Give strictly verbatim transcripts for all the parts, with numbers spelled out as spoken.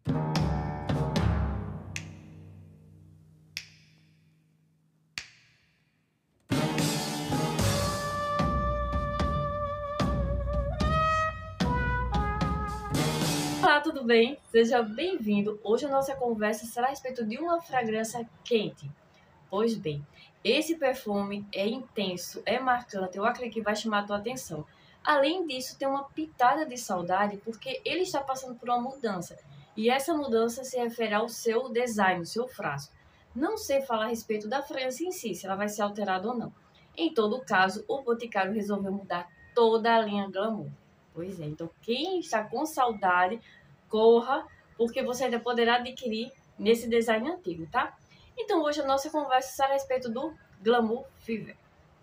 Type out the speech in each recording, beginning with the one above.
Olá, tudo bem? Seja bem-vindo. Hoje a nossa conversa será a respeito de uma fragrância quente. Pois bem, esse perfume é intenso, é marcante, eu acredito que vai chamar a tua atenção. Além disso, tem uma pitada de saudade porque ele está passando por uma mudança. E essa mudança se refere ao seu design, o seu frasco. Não sei falar a respeito da fragrância em si, se ela vai ser alterada ou não. Em todo caso, o Boticário resolveu mudar toda a linha Glamour. Pois é, então quem está com saudade, corra, porque você ainda poderá adquirir nesse design antigo, tá? Então hoje a nossa conversa será a respeito do Glamour Fever.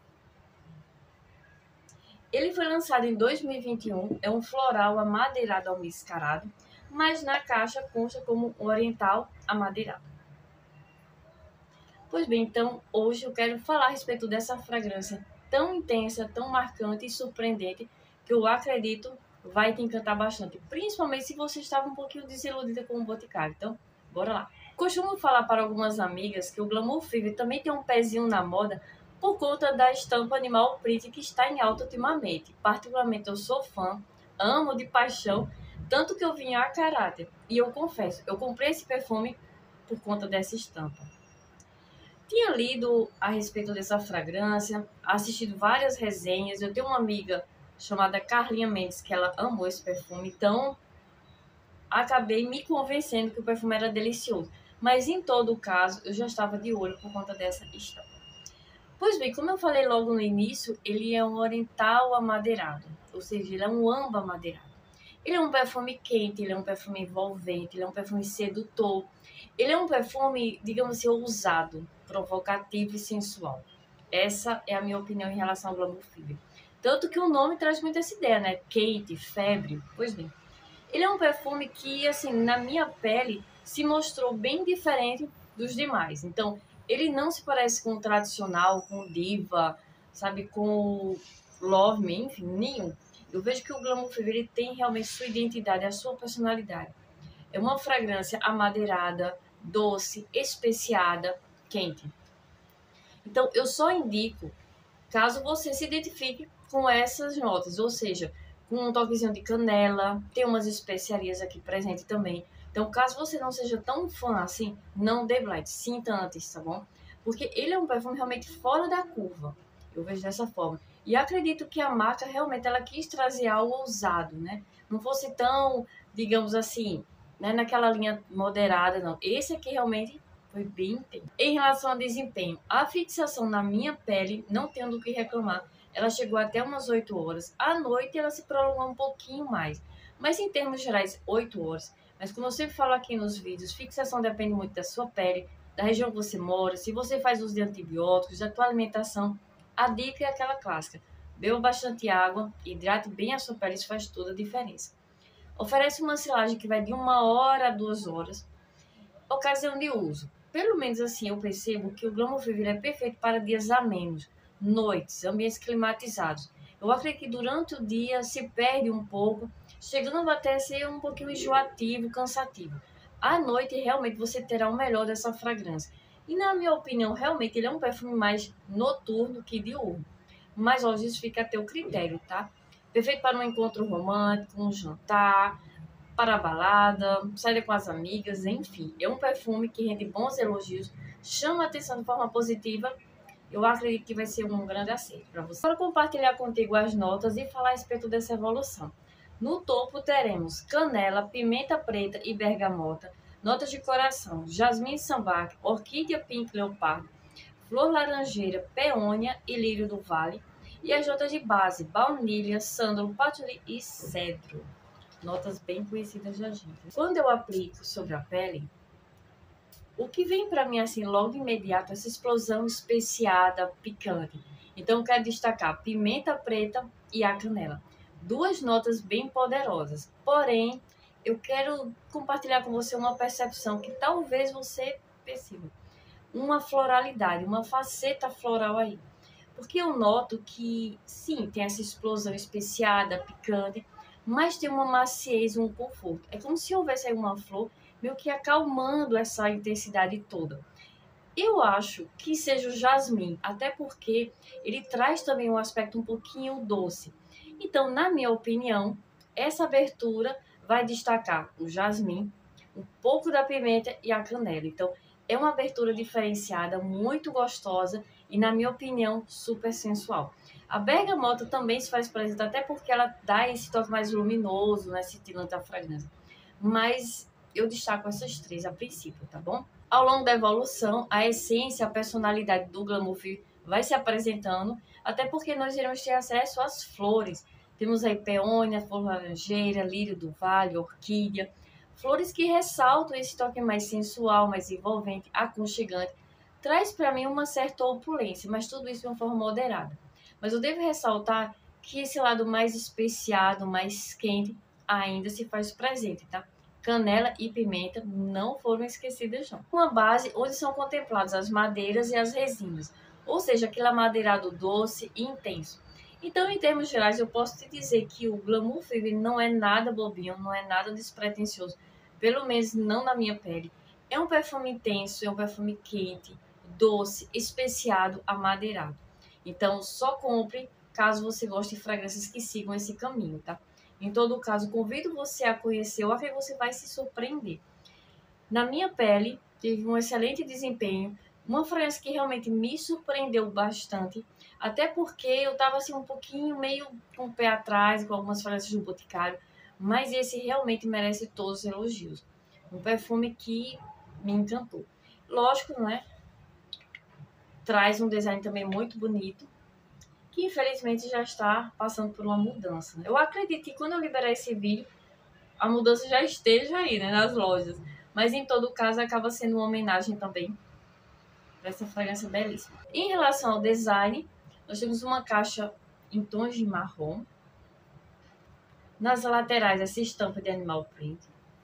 Ele foi lançado em dois mil e vinte e um, é um floral amadeirado almiscarado, mas na caixa consta como oriental amadeirado. Pois bem, então hoje eu quero falar a respeito dessa fragrância tão intensa, tão marcante e surpreendente, que eu acredito vai te encantar bastante, principalmente se você estava um pouquinho desiludida com o Boticário. Então, bora lá! Costumo falar para algumas amigas que o Glamour Fever também tem um pezinho na moda por conta da estampa animal print que está em alta ultimamente. Particularmente eu sou fã, amo de paixão, tanto que eu vim a caráter. E eu confesso, eu comprei esse perfume por conta dessa estampa. Tinha lido a respeito dessa fragrância, assistido várias resenhas. Eu tenho uma amiga chamada Carlinha Mendes que ela amou esse perfume, então acabei me convencendo que o perfume era delicioso. Mas em todo caso, eu já estava de olho por conta dessa estampa. Pois bem, como eu falei logo no início, ele é um oriental amadeirado, ou seja, ele é um âmbar amadeirado. Ele é um perfume quente, ele é um perfume envolvente, ele é um perfume sedutor. Ele é um perfume, digamos assim, ousado, provocativo e sensual. Essa é a minha opinião em relação ao Glamour Fever. Tanto que o nome traz muito essa ideia, né? Quente, febre. Pois bem, ele é um perfume que, assim, na minha pele, se mostrou bem diferente dos demais. Então, ele não se parece com o tradicional, com o Diva, sabe, com o Love Me, enfim, nenhum. Eu vejo que o Glamour Fever ele tem realmente sua identidade, a sua personalidade. É uma fragrância amadeirada, doce, especiada, quente. Então, eu só indico caso você se identifique com essas notas, ou seja, com um toquezinho de canela, tem umas especiarias aqui presente também. Então, caso você não seja tão fã assim, não dê blind, sinta antes, tá bom? Porque ele é um perfume realmente fora da curva, eu vejo dessa forma. E acredito que a marca realmente ela quis trazer algo ousado, né? Não fosse tão, digamos assim, né, naquela linha moderada, não. Esse aqui realmente foi bem intenso. Em relação ao desempenho, a fixação na minha pele, não tenho do que reclamar. Ela chegou até umas oito horas. À noite ela se prolongou um pouquinho mais. Mas em termos gerais, oito horas. Mas como eu sempre falo aqui nos vídeos, fixação depende muito da sua pele, da região que você mora, se você faz uso de antibióticos, da tua alimentação. A dica é aquela clássica. Beba bastante água, hidrate bem a sua pele, isso faz toda a diferença. Oferece uma silagem que vai de uma hora a duas horas. Ocasião de uso. Pelo menos assim eu percebo que o Glamour Fever é perfeito para dias amenos, noites, ambientes climatizados. Eu acredito que durante o dia se perde um pouco, chegando até a ser um pouquinho enjoativo, cansativo. À noite realmente você terá o melhor dessa fragrância. E na minha opinião, realmente ele é um perfume mais noturno que diurno. Mas hoje isso fica a teu critério, tá? Perfeito para um encontro romântico, um jantar, para a balada, sair com as amigas, enfim. É um perfume que rende bons elogios, chama a atenção de forma positiva. Eu acredito que vai ser um grande acerto para você. Quero compartilhar contigo as notas e falar a respeito dessa evolução. No topo teremos canela, pimenta preta e bergamota, notas de coração, jasmim sambac, orquídea pink leopardo, flor laranjeira, peônia e lírio do vale. E as notas de base, baunilha, sândalo, patchouli e cedro. Notas bem conhecidas da gente. Quando eu aplico sobre a pele, o que vem para mim assim logo de imediato é essa explosão especiada, picante. Então eu quero destacar a pimenta preta e a canela. Duas notas bem poderosas. Porém, eu quero compartilhar com você uma percepção que talvez você perceba. Uma floralidade, uma faceta floral aí. Porque eu noto que, sim, tem essa explosão especiada, picante, mas tem uma maciez, um conforto. É como se houvesse aí uma flor meio que acalmando essa intensidade toda. Eu acho que seja o jasmim, até porque ele traz também um aspecto um pouquinho doce. Então, na minha opinião, essa abertura vai destacar o jasmim, um pouco da pimenta e a canela. Então, é uma abertura diferenciada, muito gostosa e, na minha opinião, super sensual. A bergamota também se faz presente, até porque ela dá esse toque mais luminoso, né, cintilante da fragrância. Mas eu destaco essas três a princípio, tá bom? Ao longo da evolução, a essência, a personalidade do Glamour Fever vai se apresentando, até porque nós iremos ter acesso às flores. Temos aí peônia, flor laranjeira, lírio do vale, orquídea. Flores que ressaltam esse toque mais sensual, mais envolvente, aconchegante. Traz para mim uma certa opulência, mas tudo isso de uma forma moderada. Mas eu devo ressaltar que esse lado mais especiado, mais quente, ainda se faz presente, tá? Canela e pimenta não foram esquecidas não. Uma base onde são contempladas as madeiras e as resinas, ou seja, aquele amadeirado doce e intenso. Então, em termos gerais, eu posso te dizer que o Glamour Fever não é nada bobinho, não é nada despretensioso, pelo menos não na minha pele. É um perfume intenso, é um perfume quente, doce, especiado, amadeirado. Então, só compre caso você goste de fragrâncias que sigam esse caminho, tá? Em todo caso, convido você a conhecer o que você vai se surpreender. Na minha pele, teve um excelente desempenho, uma fragrância que realmente me surpreendeu bastante, até porque eu estava assim um pouquinho meio com o pé atrás com algumas fragrâncias do Boticário, mas esse realmente merece todos os elogios. Um perfume que me encantou. Lógico, não é? Traz um design também muito bonito, que infelizmente já está passando por uma mudança. Eu acredito que quando eu liberar esse vídeo, a mudança já esteja aí, né, nas lojas. Mas em todo caso, acaba sendo uma homenagem também para essa fragrância belíssima. Em relação ao design, nós temos uma caixa em tons de marrom. Nas laterais, essa estampa de animal print.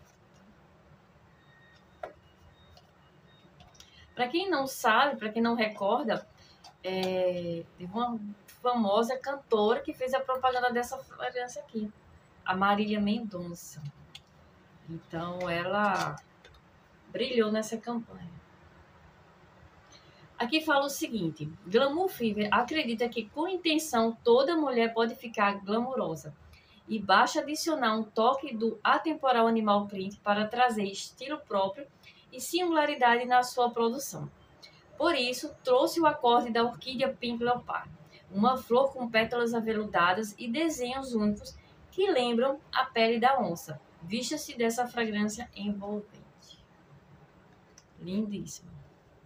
Para quem não sabe, para quem não recorda, é, teve uma famosa cantora que fez a propaganda dessa fragrância aqui, a Marília Mendonça. Então, ela brilhou nessa campanha. Aqui fala o seguinte: Glamour Fever acredita que com intenção toda mulher pode ficar glamourosa e basta adicionar um toque do atemporal animal print para trazer estilo próprio e singularidade na sua produção. Por isso, trouxe o acorde da orquídea Pink Leopard, uma flor com pétalas aveludadas e desenhos únicos que lembram a pele da onça. Vista-se dessa fragrância envolvente. Lindíssima.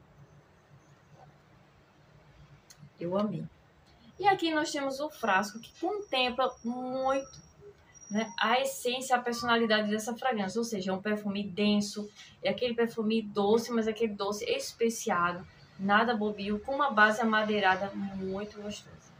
Eu amei. E aqui nós temos o frasco que contempla muito, né, a essência, a personalidade dessa fragrância. Ou seja, é um perfume denso, é aquele perfume doce, mas é aquele doce especiado, nada bobinho, com uma base amadeirada muito gostosa.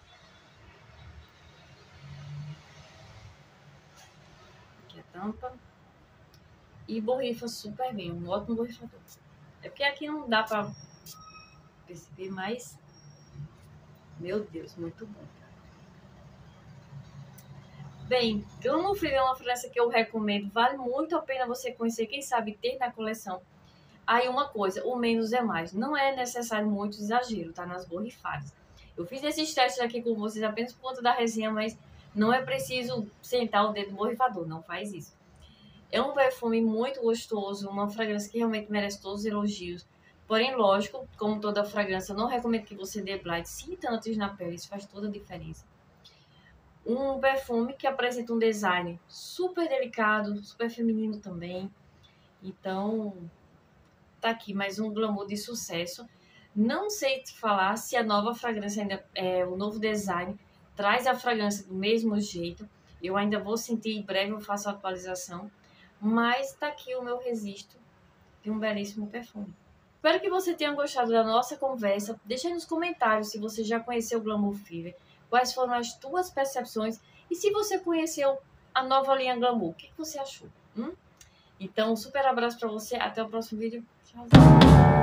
Aqui a tampa. E borrifa super bem, um ótimo borrifador. É porque aqui não dá pra perceber, mas meu Deus, muito bom. Bem, Glamour Fever é uma fragrância que eu recomendo, vale muito a pena você conhecer, quem sabe ter na coleção. Aí uma coisa, o menos é mais. Não é necessário muito exagero, tá? Nas borrifadas. Eu fiz esses testes aqui com vocês apenas por conta da resenha, mas não é preciso sentar o dedo no borrifador, não faz isso. É um perfume muito gostoso, uma fragrância que realmente merece todos os elogios. Porém, lógico, como toda fragrância, eu não recomendo que você dê Blight sinta antes na pele, isso faz toda a diferença. Um perfume que apresenta um design super delicado, super feminino também. Então, tá aqui mais um glamour de sucesso. Não sei te falar se a nova fragrância, ainda é, o novo design, traz a fragrância do mesmo jeito. Eu ainda vou sentir, em breve eu faço a atualização. Mas tá aqui o meu registro de um belíssimo perfume. Espero que você tenha gostado da nossa conversa. Deixa aí nos comentários se você já conheceu o Glamour Fever, quais foram as tuas percepções e se você conheceu a nova linha Glamour, o que você achou? Hum? Então, um super abraço para você, até o próximo vídeo. Tchau.